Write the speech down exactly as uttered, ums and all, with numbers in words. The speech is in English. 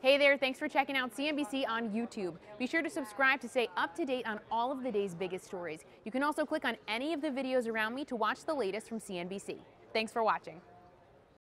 Hey there, thanks for checking out C N B C on YouTube. Be sure to subscribe to stay up to date on all of the day's biggest stories. You can also click on any of the videos around me to watch the latest from C N B C. Thanks for watching.